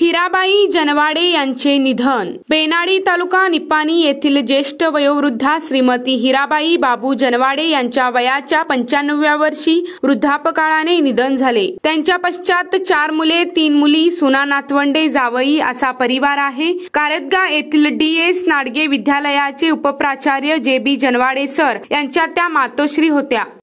हिराबाई जनवाडे यांचे निधन। बेनाडी तालुका निपाणी येथील ज्येष्ठ वयोवृद्धा श्रीमती हिराबाई बाबू जनवाडे यांच्या वयाच्या 95व्या वर्षी वृद्धापकाळाने निधन झाले। त्यांच्या पश्चात 4 मुले, 3 मुली, सुना, नातवंडे, जावई असा परिवार आहे। कारदगा येथील DS नाडगे विद्यालयाचे उपप्राचार्य JB जनवाडे सर यांच्या त्या मातोश्री होत्या।